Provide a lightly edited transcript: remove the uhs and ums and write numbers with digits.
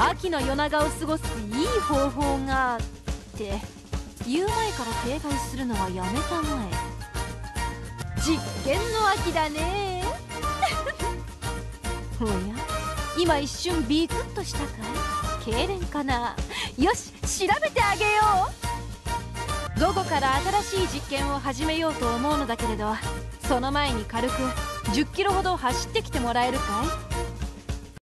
秋の夜長を過ごすいい方法がって言う前から警戒するのはやめたまえ。実験の秋だね。おや、今一瞬ビクッとしたかい？痙攣かな。よし、調べてあげよう。午後から新しい実験を始めようと思うのだけれど、その前に軽く10キロほど走ってきてもらえるかい？